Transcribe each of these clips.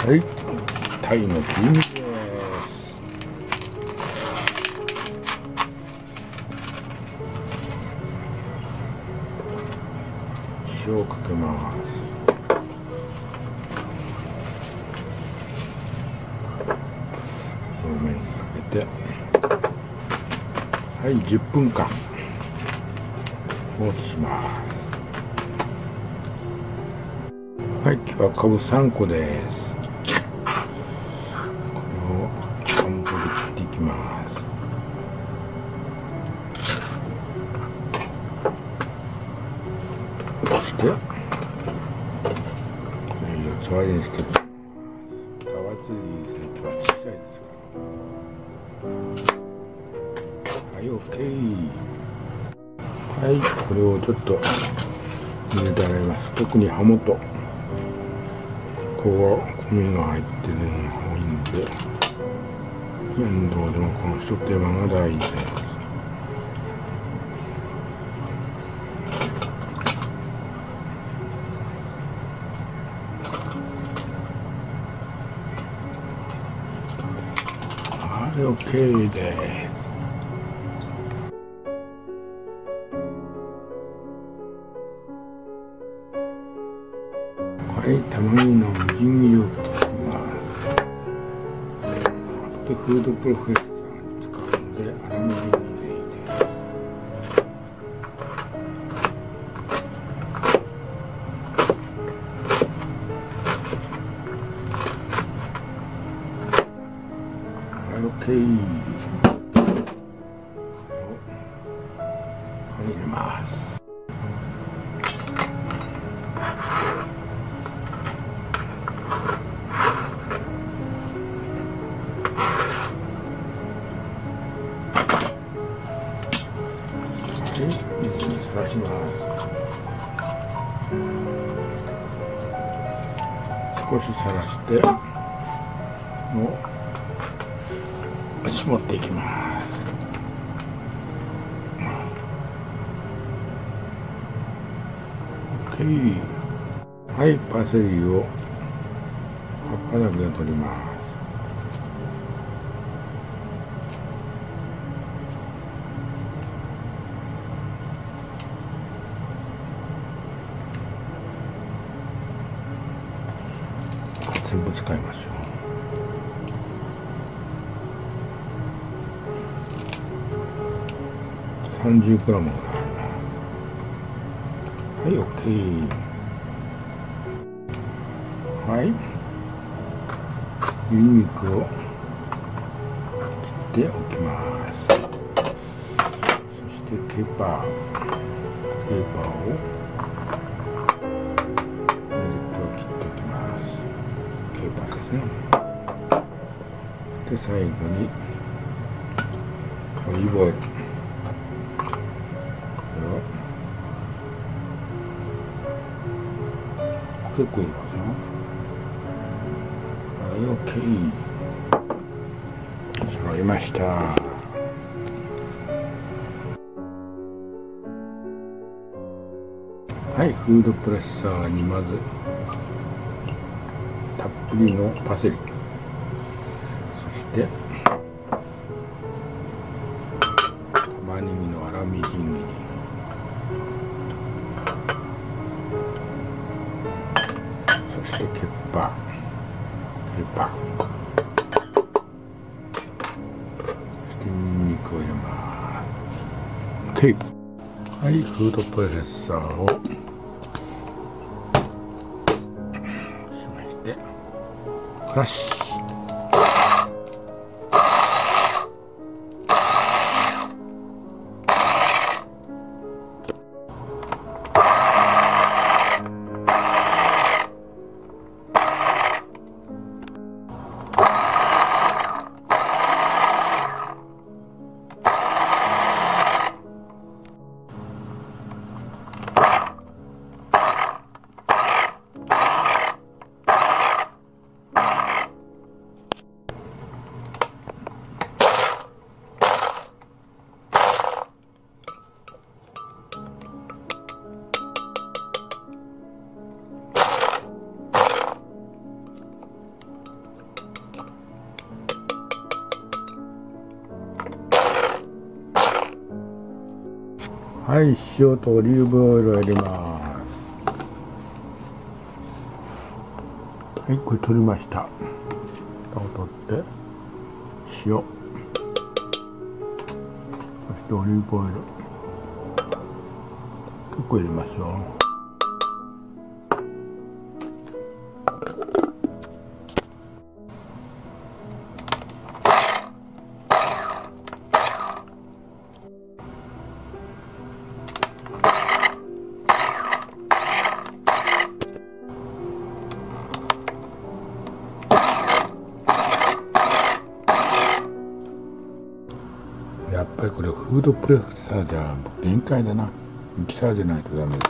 はい、タイの切り身です。塩をかけます。表面にかけて、はい、10分間放置します。はい、今日はかぶ3個です。これを半分で切っていきます。そしてこれをつわりにしていきます。皮つりですね。今日は小さいですから。はい、OK。はい、これをちょっと入れて洗います。特に葉元。ここはゴミが入ってるのが多いんで、面倒でもこの一手間が大事です。はい、OK です。はい、玉ねぎのみじん切りを切ります。あとフードプロセッサーに使うので粗みじん切りでいいです。はい、OK。これを入れます。水にさらします。少しさらしてもう絞っていきます。OK。はい、パセリを葉っぱだけで取ります。全部使いましょう。30g ぐらいあるな。はい、OK。はい、牛肉を切っておきます。そしてケーパーをで、最後にオリーブオイル、これを結構入れますよ。はい、OK。揃いました。はい、フードプレッサーにまずたっぷりのパセリ、そして玉ねぎの粗みじん切り、そしてケッパー、そしてニンニクを入れます。 OK。 はい、フードプレッサーをしましてフラッシュ。 はい、塩とオリーブオイルを入れます。はい、これ取りました。蓋を取って、塩、そしてオリーブオイル、結構入れますよ。やっぱりこれフードプロセッサーじゃ限界だな。ミキサーじゃないとダメです。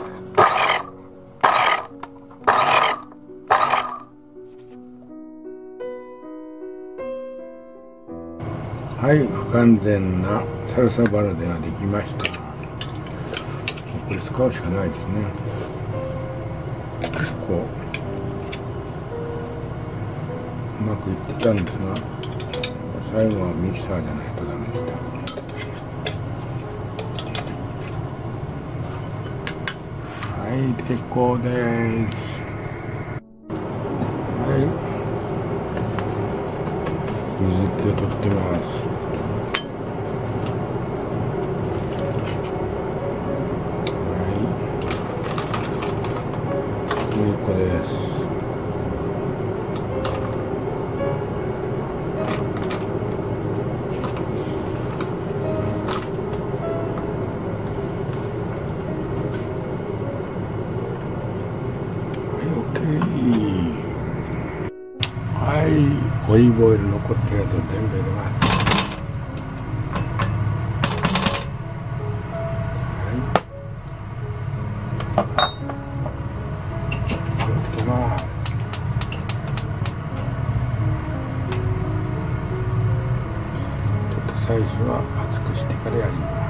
はい、不完全なサルサバルデができました。これ使うしかないですね。結構うまくいってたんですが、最後はミキサーじゃないとダメでした。はい、結構です。はい、水気を取ってます。はい、小麦粉です。はい、オリーブオイル残ってるやつを全部入れます。はい、入れます。ちょっと最初は熱くしてからやります。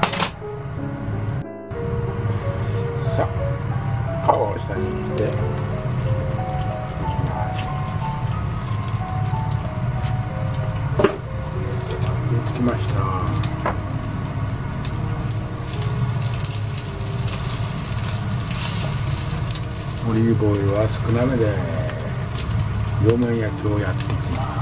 さあ、皮を下にしてつきました。オリーブオイルは少なめで両面焼きをやっていきます。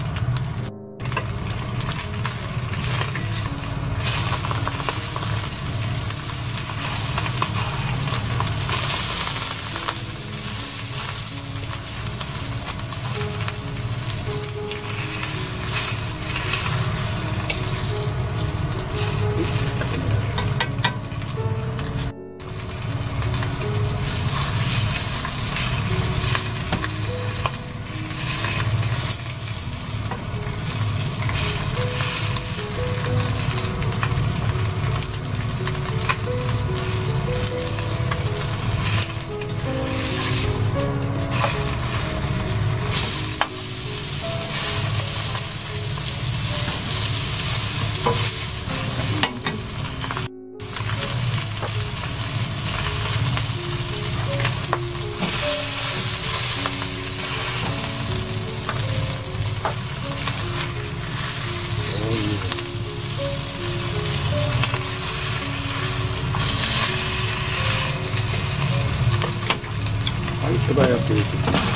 はい、素早く入れていきます。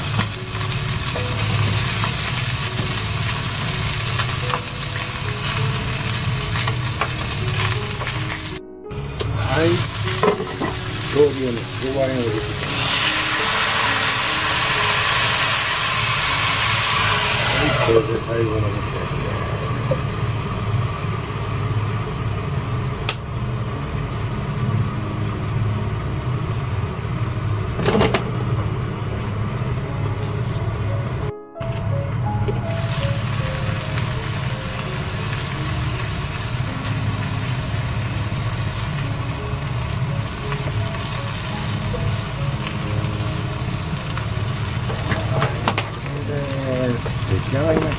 はい、調味料の白ワインを入れていきます。はい、これで最後のことですね。出来上がりました。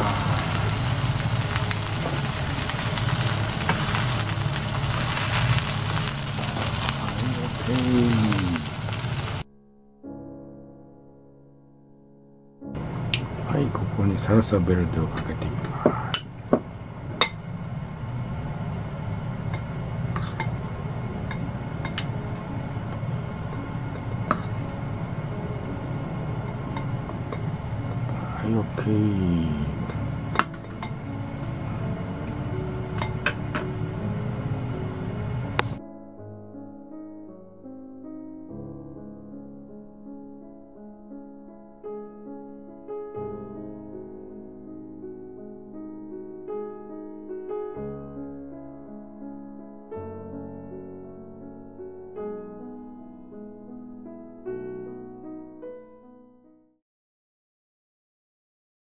はい、ここにサルサベルデをかけていきます。 はい、OK。